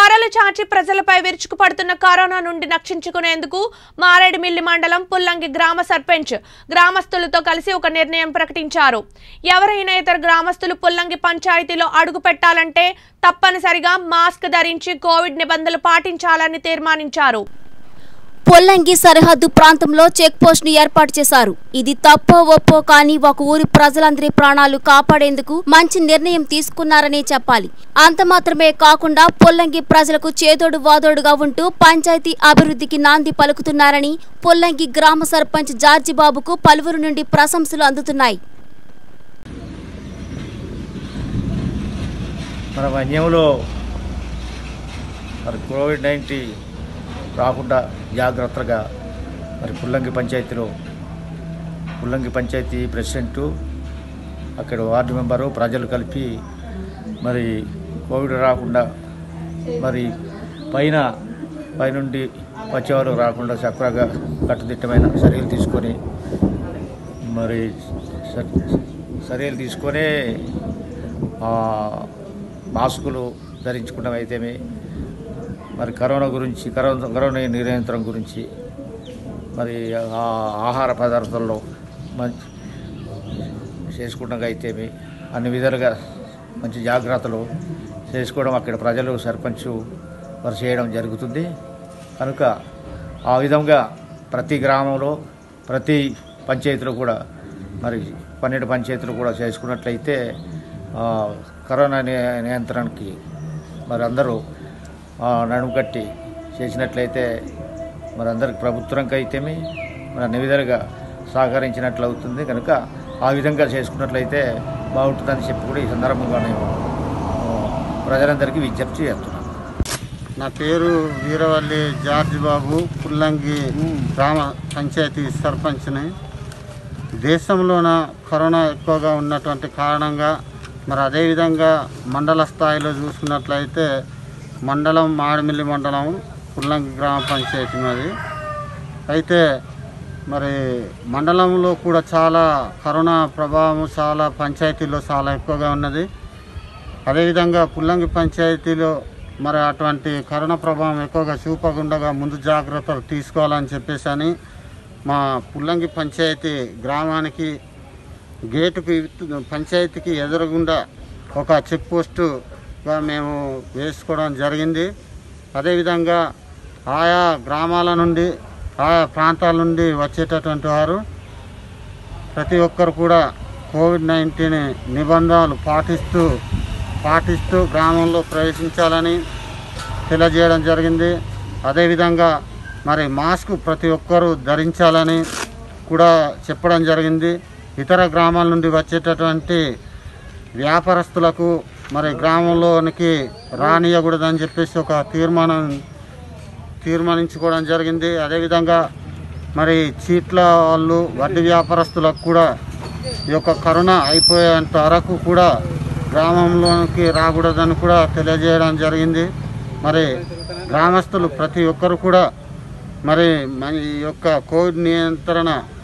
కోరలు చాచి ప్రజలపై విరుచుకుపడుతున్న కరోనా నుండి రక్షించుకునేందుకు మారేడుమిల్లి మండలం పుల్లంగి గ్రామ సర్పంచ్ గ్రామస్తులతో కలిసి ఒక నిర్ణయం ప్రకటించారు. ఎవరైనా ఇతర గ్రామస్తులు పుల్లంగి పంచాయతీలో అడుగు పెట్టాలంటే తప్పనిసరిగా మాస్క్ ధరించి కోవిడ్ నిబంధనలు పాటించాలని తీర్మానించారు. పుల్లంగి సరిహద్దు ప్రాంతంలో చెక్ పోస్ట్ ను ఏర్పాటు చేశారు. ఇది తప్పో ఒప్పో కానీ ఒక ఊరి ప్రజలందరి ప్రాణాలు కాపాడేందుకు మంచి నిర్ణయం తీసుకున్నారని చెప్పాలి. అంత మాత్రమే కాకుండా పుల్లంగి ప్రజలకు చేదోడు వాదోడుగా ఉంటూ పంచాయతీ అభివృద్ధికి నాంది పలుకుతున్నారని పుల్లంగి గ్రామ సర్పంచ్ జార్జి బాబుకు పలువురు నుండి ప్రశంసలు అందుతున్నాయి. మన వన్యంలో కోవిడ్-19 రాకుండా జాగ్రత్తగా పుల్లంగి పంచాయతీ ప్రెసిడెంటు అక్కడ వార్డు మెంబరు ప్రజలు కలిపి కోవిడ్ రాకుండా పైనుండి వచ్చేవారు రాకుండా చక్కగా కట్టుదిట్టమైన చర్యలు తీసుకొని మాస్కులు ధరించుకోవడం అయితేనే కరోనా నియంత్రణ గురించి ఆహార పదార్థాల్లో చేసుకోవడం అయితేమి అన్ని విధాలుగా మంచి జాగ్రత్తలు చేసుకోవడం అక్కడ ప్రజలు సర్పంచ్ చేయడం జరుగుతుంది. కనుక ఆ విధంగా ప్రతి గ్రామంలో ప్రతి పంచాయతీలో కూడా 12 పంచాయతీలు కూడా చేసుకున్నట్లయితే కరోనా నియంత్రణకి అందరూ నడుము కట్టి చేసినట్లయితే అందరికి ప్రభుత్వంకి అయితేమి అన్ని విధాలుగా సహకరించినట్లు అవుతుంది. కనుక ఆ విధంగా చేసుకున్నట్లయితే బాగుంటుందని చెప్పి కూడా ఈ సందర్భంగా నేను ప్రజలందరికీ విజ్ఞప్తి చేస్తున్నాను. నా పేరు వీరవల్లి జార్జి బాబు, పుల్లంగి గ్రామ పంచాయతీ సర్పంచ్ని. దేశంలోన కరోనా ఎక్కువగా ఉన్నటువంటి కారణంగా అదేవిధంగా మండల స్థాయిలో చూసుకున్నట్లయితే మండలం మారేడుమిల్లి మండలం పుల్లంగి గ్రామ పంచాయతీ మాది. అయితే మండలంలో కూడా చాలా కరోనా ప్రభావం చాలా పంచాయతీల్లో చాలా ఎక్కువగా ఉన్నది. అదేవిధంగా పుల్లంగి పంచాయతీలో అటువంటి కరోనా ప్రభావం ఎక్కువగా చూపకుండా ముందు జాగ్రత్తలు తీసుకోవాలని చెప్పేసి మా పుల్లంగి పంచాయతీ గ్రామానికి గేటుకి పంచాయతీకి ఎదురుగుండా ఒక చెక్ పోస్టుగా మేము వేసుకోవడం జరిగింది. అదేవిధంగా ఆయా గ్రామాల నుండి ఆయా ప్రాంతాల నుండి వచ్చేటటువంటి వారు ప్రతి ఒక్కరు కూడా కోవిడ్-19 నిబంధనలు పాటిస్తూ గ్రామంలో ప్రవేశించాలని తెలియజేయడం జరిగింది. అదేవిధంగా మాస్క్ ప్రతి ఒక్కరూ ధరించాలని కూడా చెప్పడం జరిగింది. ఇతర గ్రామాల నుండి వచ్చేటటువంటి వ్యాపారస్తులకు గ్రామంలోనికి రానియకూడదని చెప్పేసి ఒక తీర్మానించుకోవడం జరిగింది. అదేవిధంగా చీట్ల వాళ్ళు వడ్డీ వ్యాపారస్తులకు కూడా ఈ యొక్క కరోనా అయిపోయేంత వరకు కూడా గ్రామంలోనికి రాకూడదని కూడా తెలియజేయడం జరిగింది. గ్రామస్తులు ప్రతి ఒక్కరు కూడా ఈ యొక్క కోవిడ్ నియంత్రణ